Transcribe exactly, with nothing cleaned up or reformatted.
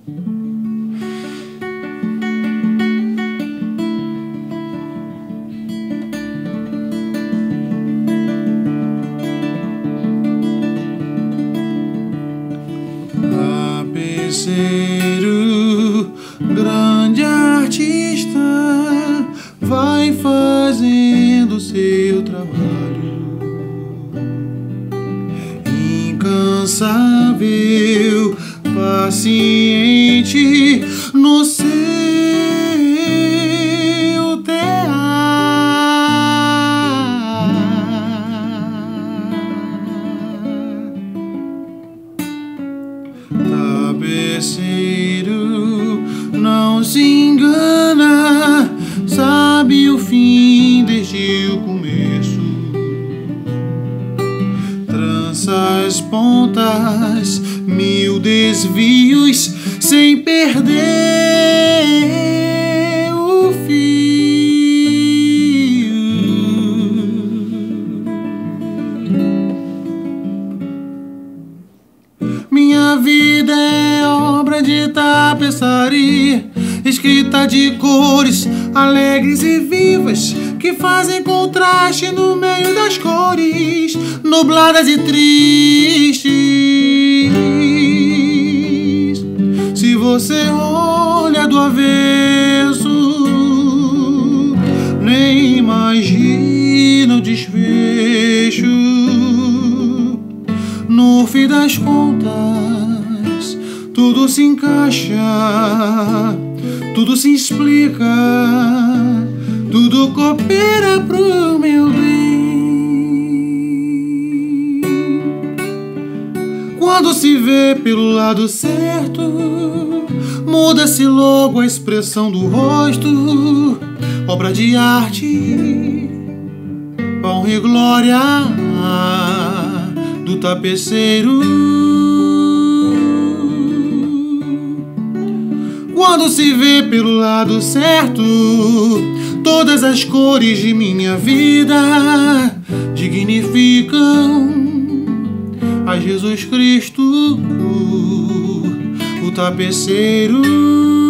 Tapeceiro, grande artista, vai fazendo seu trabalho, incansável, paciente no seu tear. Tapeceiro, não se engana, sabe o fim desde o começo. Tranças, pontas, mil desvios, sem perder o fio. Minha vida é obra de tapeçaria, escrita de cores alegres e vivas, que fazem contraste no meio das cores nubladas e tristes. Se você olha do avesso, nem imagina o desfecho. No fim das contas, tudo se encaixa, tudo se explica, tudo coopera pro meu bem. Quando se vê pelo lado certo, muda-se logo a expressão do rosto. Obra de arte, honra e glória do tapeceiro. Quando se vê pelo lado certo, todas as cores de minha vida dignificam a Jesus Cristo, o tapeceiro.